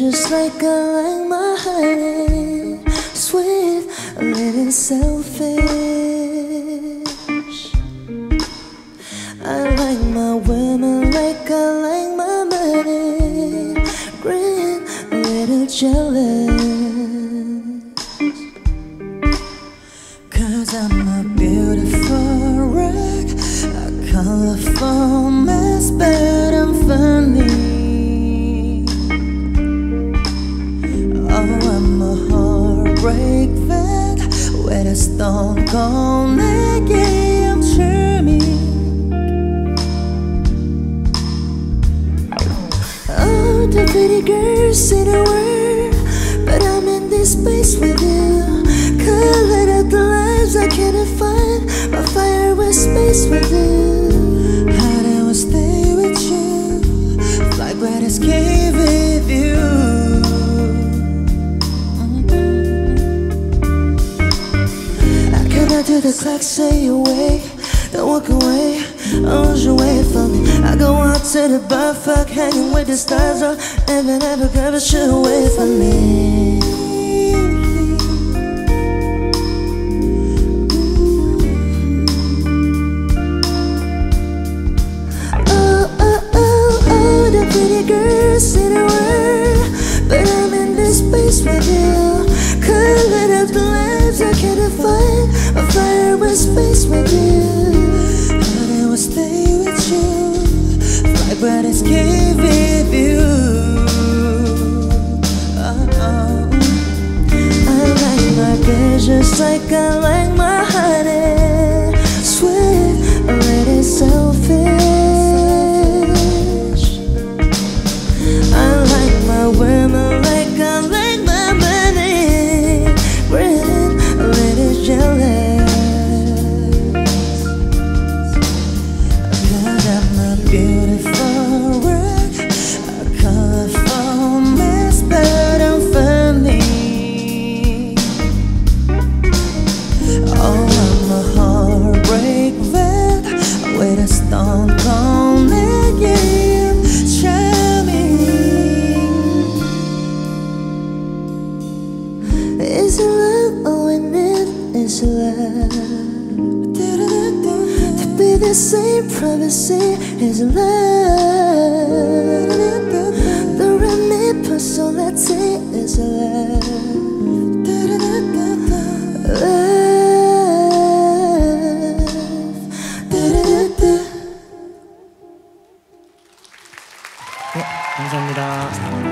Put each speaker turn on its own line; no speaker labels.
just like I like my honey, sweet, a little selfish. I like my women like I like my money, green, a little jealous. 'Cause I'm a beautiful wreck, a colorful mess, but I'm funny. Oh, I'm a heartbreak vet with a stone cold neck, yeah, I'm charming. Oh, the pretty girls in the world, but I'm in this space with you. Color of the lives I cannot find, my fire with space with you. How do I stay with you, like when I escape with you? I cannot do the clock say away, don't walk away, oh, you wait for me. I go out to the bar, fuck, hanging with the stars, or never girl, but you wait for me. Pretty girls in the world, but I'm in this space with you. Color of the lives I cannot find, a fire with space with you. But I will stay with you, like when I escape with you. I like my girl just like I like my honey, sweet, a little selfish. Women like I like my money, green, a little jealous. 'Cause I'm a beautiful wreck, a colorful mess, but I'm funny. Oh, I'm a heartbreak vet with a stone cold neck, yeah, charming. Is it love all we need? Is it love? To be the same privacy is love. The remi personality is love.
네, 감사합니다.